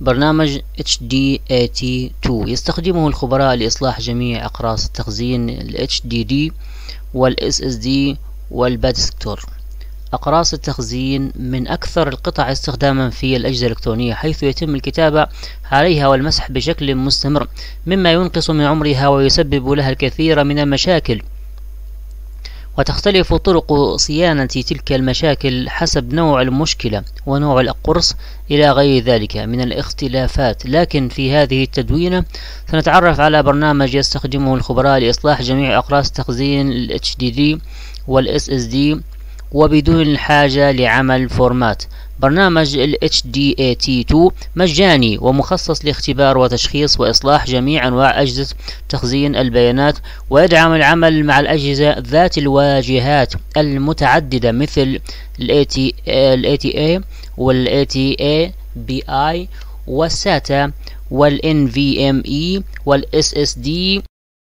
برنامج HDAT2 يستخدمه الخبراء لإصلاح جميع أقراص التخزين ال HDD وال SSD والبادسكتور. أقراص التخزين من أكثر القطع استخداما في الأجهزة الإلكترونية، حيث يتم الكتابة عليها والمسح بشكل مستمر، مما ينقص من عمرها ويسبب لها الكثير من المشاكل. وتختلف طرق صيانة تلك المشاكل حسب نوع المشكلة ونوع القرص إلى غير ذلك من الاختلافات. لكن في هذه التدوينة سنتعرف على برنامج يستخدمه الخبراء لإصلاح جميع أقراص تخزين ال HDD وال SSD وبدون الحاجة لعمل فورمات. برنامج ال HDAT2 مجاني ومخصص لاختبار وتشخيص وإصلاح جميع أنواع أجهزة تخزين البيانات، ويدعم العمل مع الأجهزة ذات الواجهات المتعددة مثل ال ATA وال ATA-BI والساتا وال NVMe وال SSD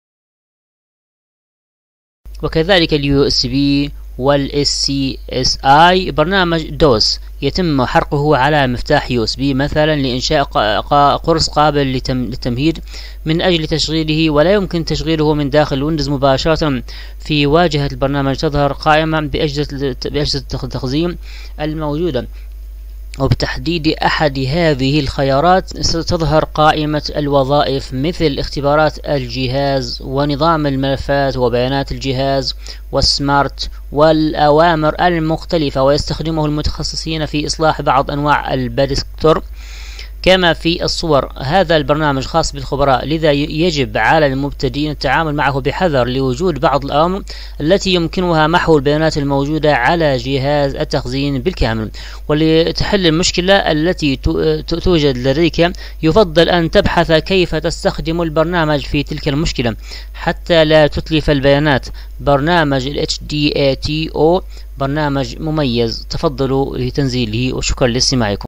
وكذلك ال USB والSCSI. برنامج دوس يتم حرقه على مفتاح USB مثلا لإنشاء قرص قابل للتمهيد من أجل تشغيله، ولا يمكن تشغيله من داخل ويندوز مباشرة. في واجهة البرنامج تظهر قائمة بأجهزة التخزين الموجودة، وبتحديد أحد هذه الخيارات ستظهر قائمة الوظائف مثل اختبارات الجهاز ونظام الملفات وبيانات الجهاز والسمارت والأوامر المختلفة. ويستخدمه المتخصصين في إصلاح بعض أنواع البادسكتور كما في الصور. هذا البرنامج خاص بالخبراء، لذا يجب على المبتدئين التعامل معه بحذر لوجود بعض الأوامر التي يمكنها محو البيانات الموجودة على جهاز التخزين بالكامل. ولتحل المشكلة التي توجد لديك يفضل أن تبحث كيف تستخدم البرنامج في تلك المشكلة حتى لا تتلف البيانات. برنامج ال HDAT برنامج مميز، تفضلوا لتنزيله وشكرا لاستماعكم.